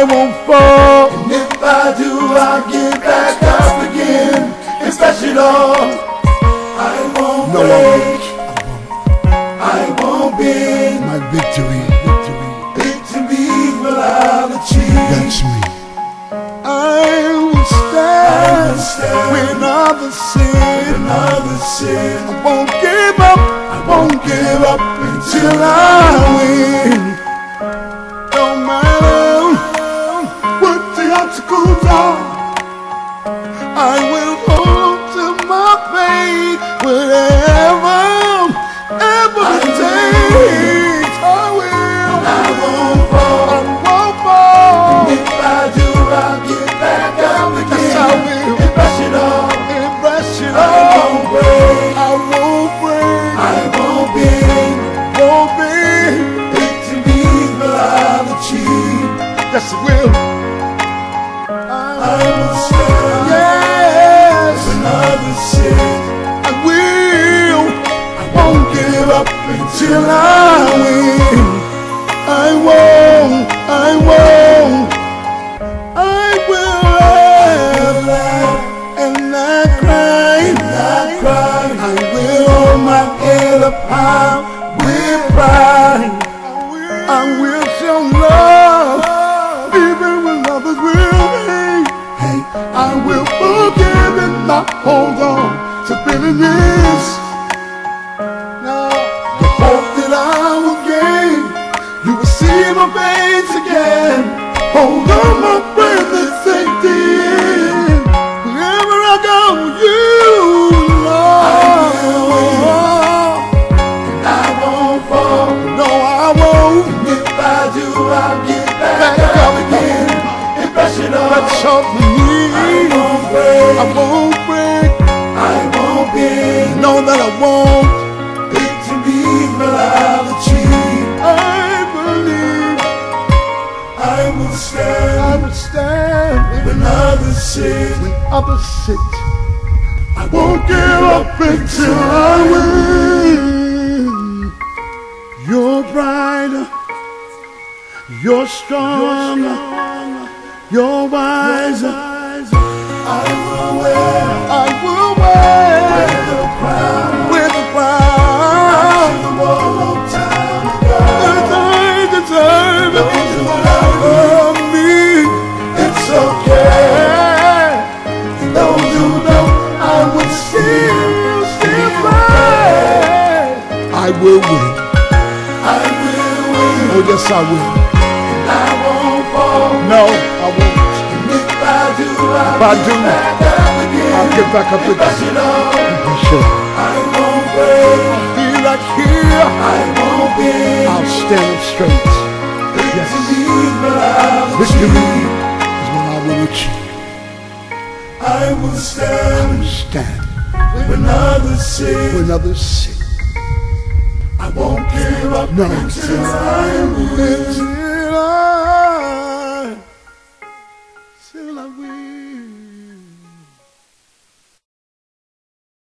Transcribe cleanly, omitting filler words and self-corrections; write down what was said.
I won't fall. And if I do, I'll get back up again and smash it all. I won't break. I won't bend. My victory. Victory will I'll achieve. That's me. I will stand when others sin. I won't give up. I won't give up until I win. No matter what the obstacles are, I will hold to my faith. Whatever it takes, I will. I won't fall. And if I do, I'll get back up again. Yes, I will. And brush it off. I won't break. I won't bend. Victory will I'll achieve. Yes, it will. I will stand. Yes, when others sit. I will. I won't give up until I win. I won't. I will laugh and I cry. I will hold my head up high with pride. I will show love even when others will hate. I will forgive and not hold on to bitterness. Now, the hope that I will gain, you will see my face again. Hold on, my friend, and safety in. Wherever I go, you know. And I won't fall. No, I won't. And if I do, I'll get back up again and brush it off. That's all me. I won't break. I won't break. I won't bend. Know that I won't. Victory will I'll achieve. I believe I will stand. I will stand when others sit. when others sit. I won't give up until I win. You're brighter. You're stronger. You're wiser. I will wear the crown. I should have worn a long time ago. I deserve it. Don't you love me. It's okay. Those who know I will still fight. I will win. I will win. Oh yes, I will. And I won't fall. No, I won't. And if I do, If I do, I'll get back up again. I'll get back up again. Brush it off. Sure. I won't break. Feel like here, I won't bend. I'll stand up straight. Victory will I'll Victory achieve. is what I will achieve. I will stand Stand when others sit. when others sit. I won't give up No, until I win. until I